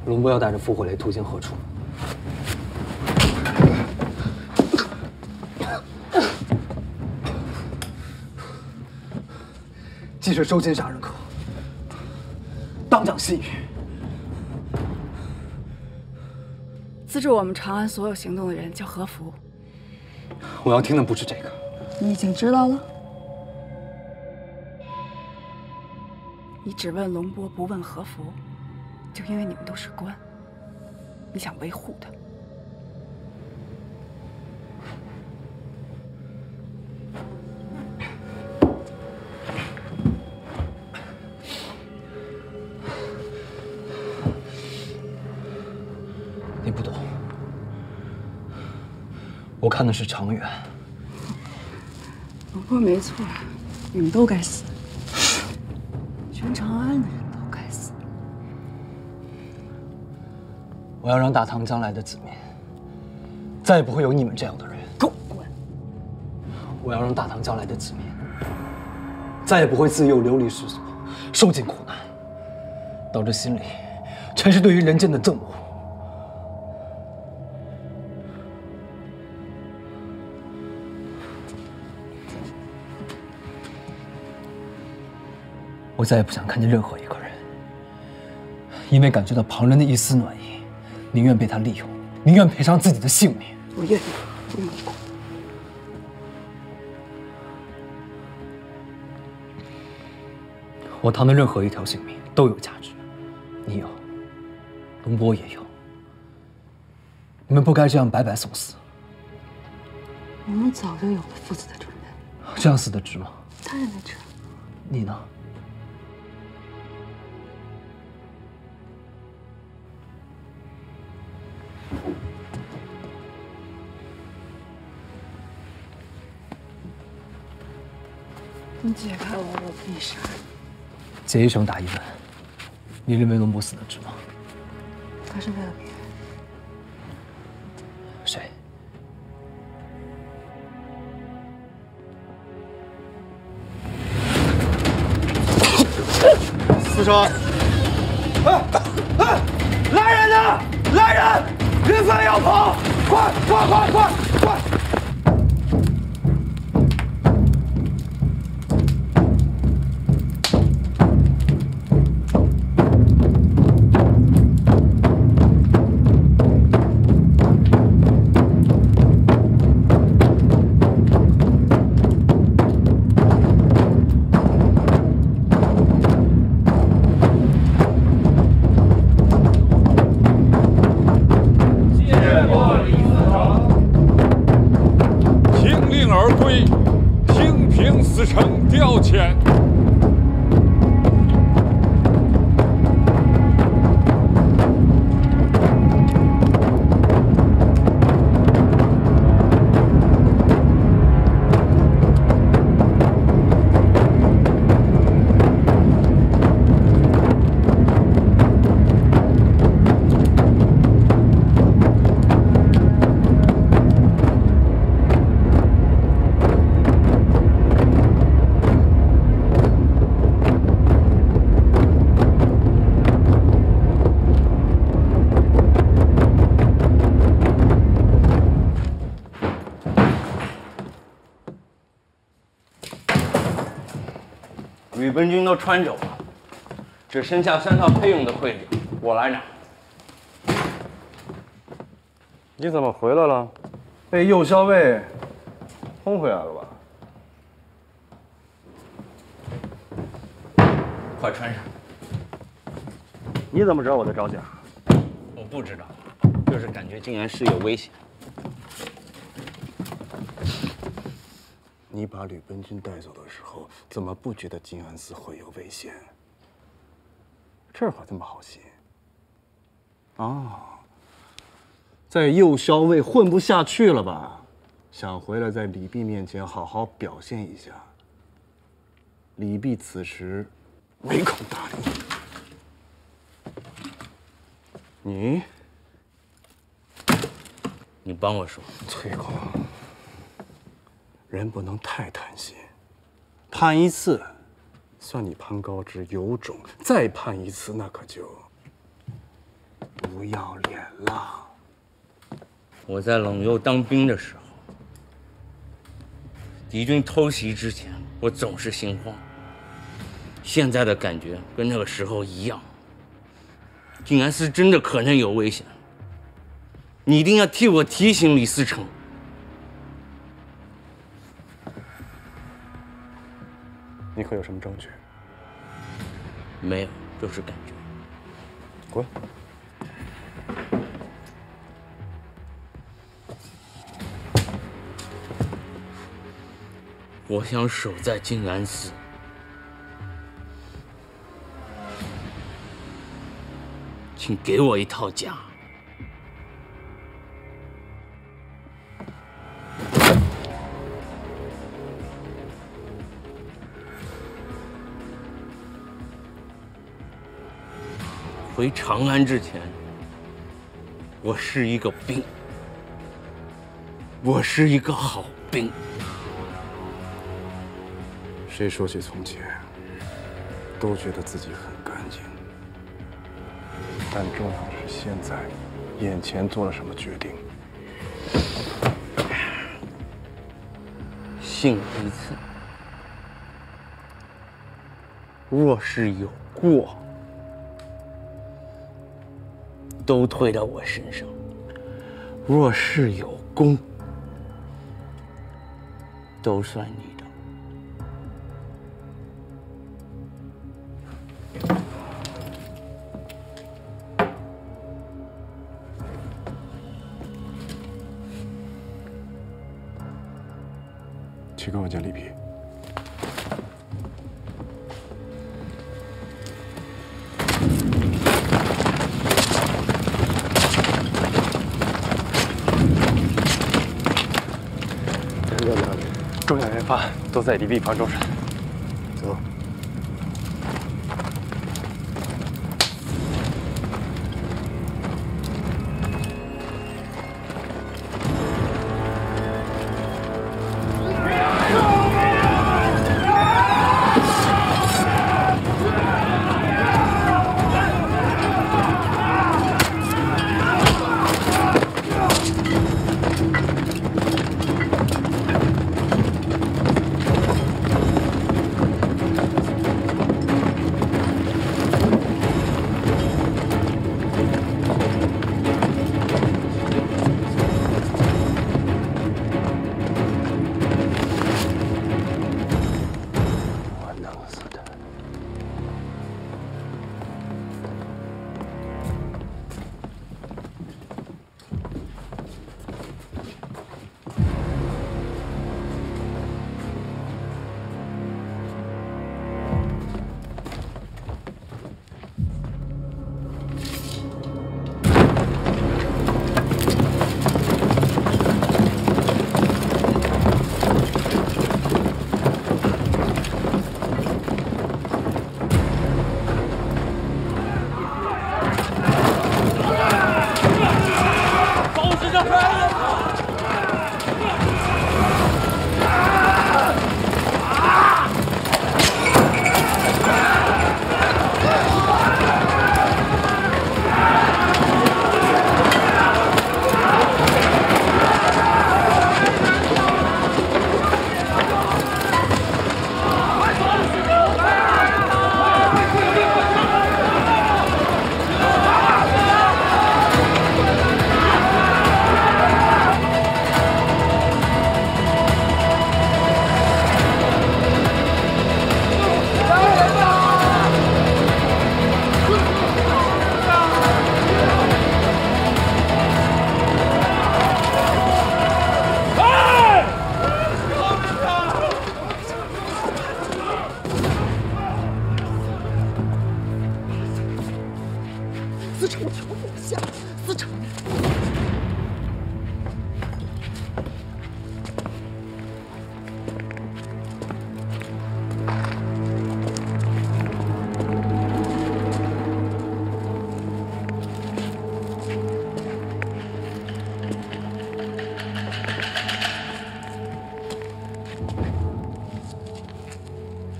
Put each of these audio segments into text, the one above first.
龙波要带着复活雷途经何处？既是州间杀人客，当掌细语。 资助我们长安所有行动的人叫何福。 我要听的不是这个。 你已经知道了？你只问龙波，不问何福，就因为你们都是官，你想维护他。 你不懂，我看的是长远。 龙波没错，你们都该死，全长安的人都该死。 我要让大唐将来的子民再也不会有你们这样的人。 给我滚！ 我要让大唐将来的子民再也不会自幼流离失所，受尽苦难，到这心里全是对于人间的憎恶。我再也不想看见任何一个人，因为感觉到旁人的一丝暖意，宁愿被他利用，宁愿赔上自己的性命。 我愿意，不用你管。 我唐的任何一条性命都有价值，你有，龙波也有。你们不该这样白白送死。 我们早就有了赴死的准备。 这样死得值吗？ 当然没值。 你呢？ 你解开我，我不你杀你。 解一绳打一问，你认为龙波死得值吗？ 他是为了别人。 谁？ 四少！来人呐！来人！人犯要跑！快！ 调遣。 吕本军都穿走了，只剩下3套配用的盔甲，我来拿。 你怎么回来了？被右校尉轰回来了吧？ 快穿上！ 你怎么知道我在招架？ 我不知道，就是感觉静安寺有危险。 你把吕本军带走的时候，怎么不觉得静安寺会有危险？这会这么好心？啊，在右校尉混不下去了吧？想回来在李泌面前好好表现一下。李泌此时没空搭理你帮我说， 崔公。人不能太贪心，判一次，算你潘高之有种；再判一次，那可就不要脸了。 我在冷右当兵的时候，敌军偷袭之前，我总是心慌。现在的感觉跟那个时候一样。静安寺真的可能有危险，你一定要替我提醒李思成。 你可有什么证据？ 没有，就是感觉。 滚！ 我想守在静安寺，请给我一套家。回长安之前，我是一个兵，我是一个好兵。 谁说起从前，都觉得自己很干净，但重要的是现在，眼前做了什么决定。 信一次，若是有过，都推到我身上；若是有功，都算你的。 去给我见礼皮。 人在哪里？重要研发都在礼壁旁周旋。 走。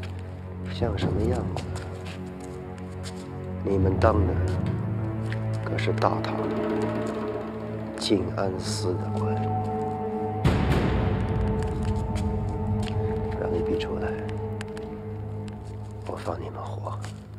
像什么样子？你们当的跟可是大唐静安寺的官，让一笔出来，我放你们活。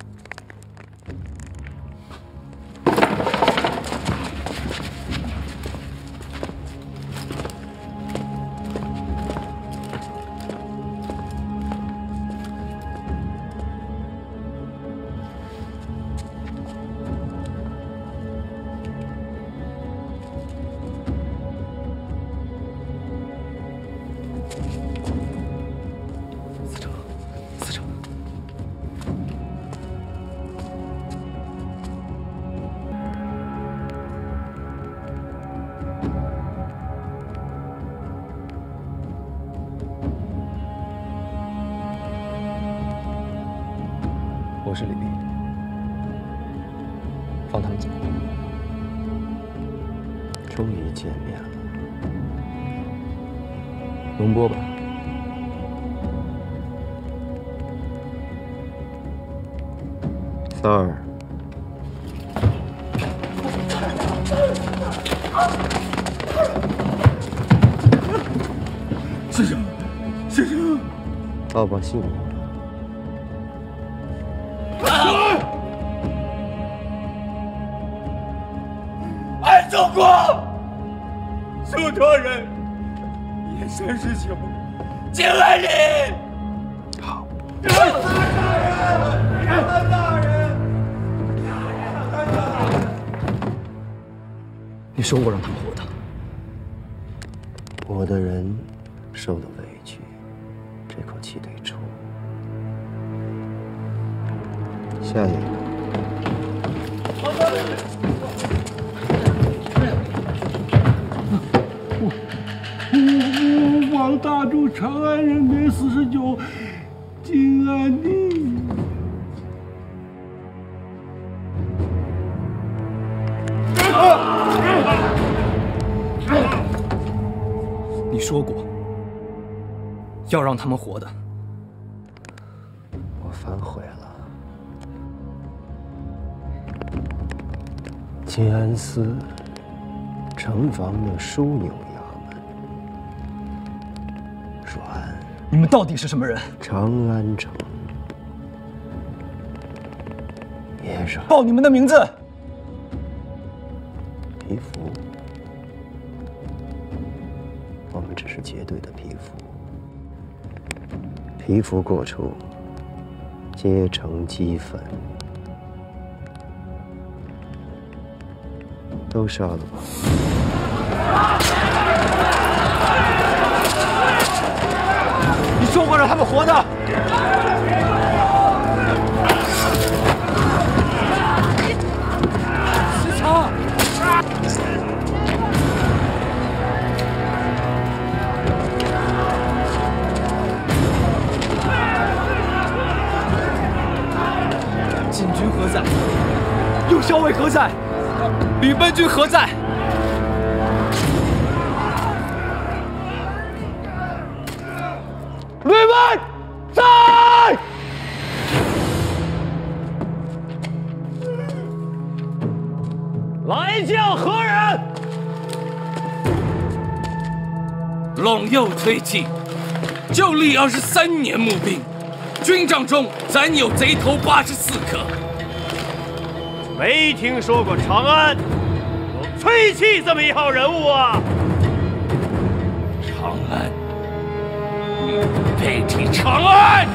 我是李泌，放他们走。 终于见面了， 龙波吧。 三儿， 先生，先生， 报报姓名。 爱中国，苏托人，夜39，敬爱你。 好。 你说过让他们活的。 我的人受了委屈，这口气得出。下一个。 王大主，长安人民49，敬爱你。 你说过要让他们活的。 我反悔了。静安寺城防的枢纽衙门，阮。 你们到底是什么人？ 长安城也阮。 报你们的名字。 皮肤，我们只是结队的皮肤。皮肤过处，皆成齑粉。都杀了吧！ 你说过让他们活的。石超，禁军何在？右校尉何在？吕奔军何在？吕奔在！ 来将何人？陇右推进，就立23年募兵，军帐中暂有贼头84颗。 没听说过长安有崔器这么一号人物啊！ 长安，你配提长安？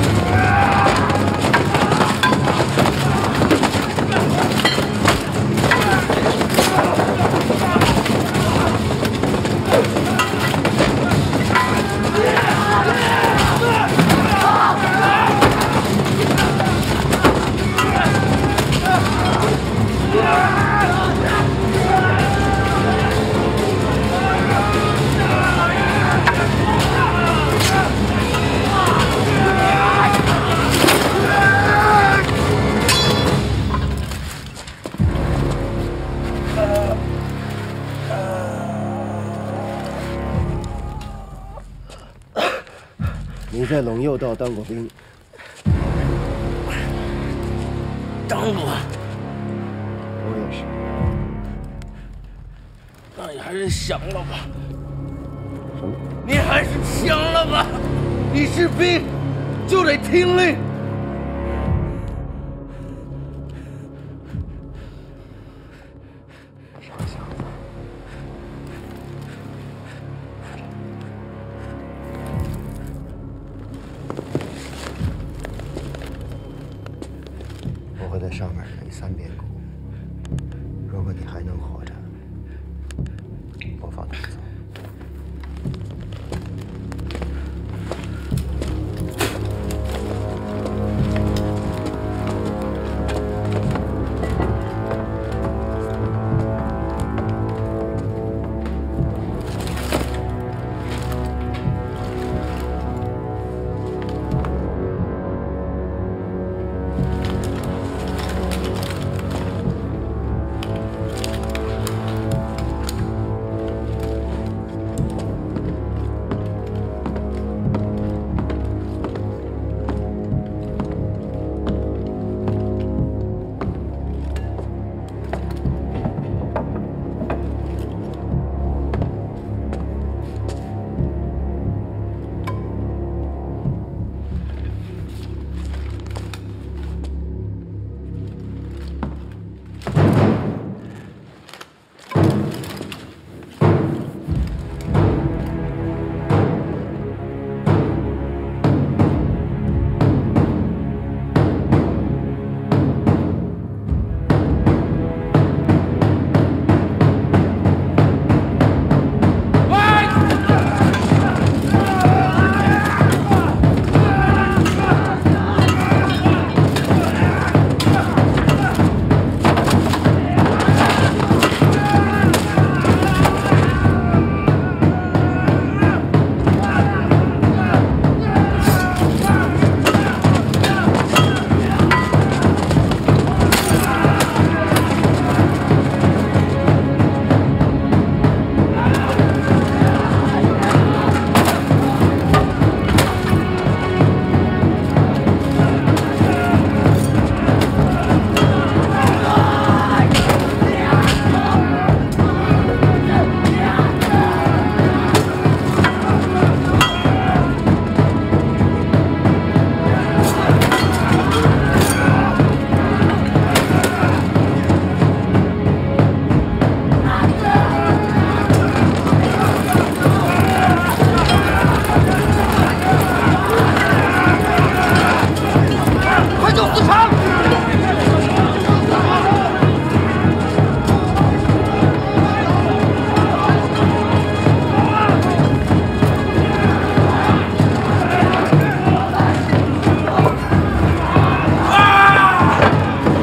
你在陇右道当过兵？ 当过。 我有事？ 那你还是降了吧。 什么？ 你还是降了吧。你是兵，就得听令。 傻小子！我会在上面给你3遍鼓。如果你还能活着，我放你走。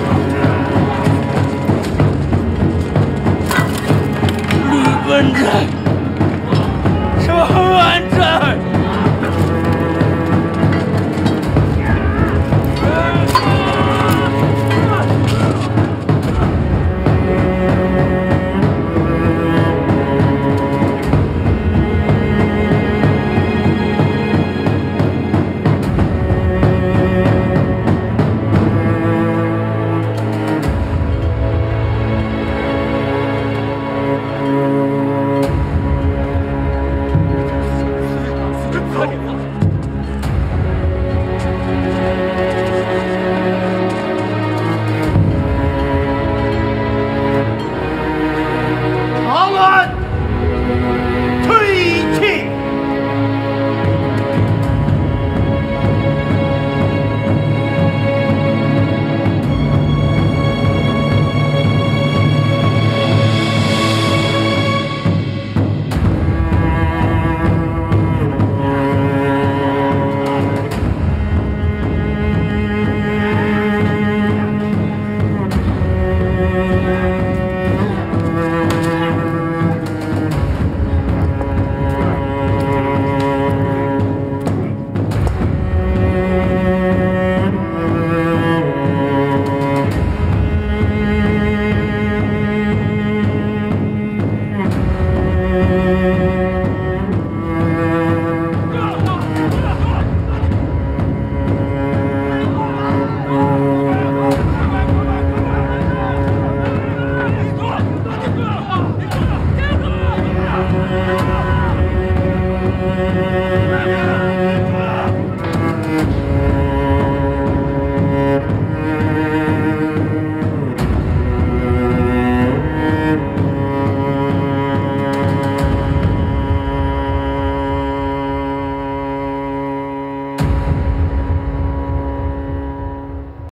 笨蛋！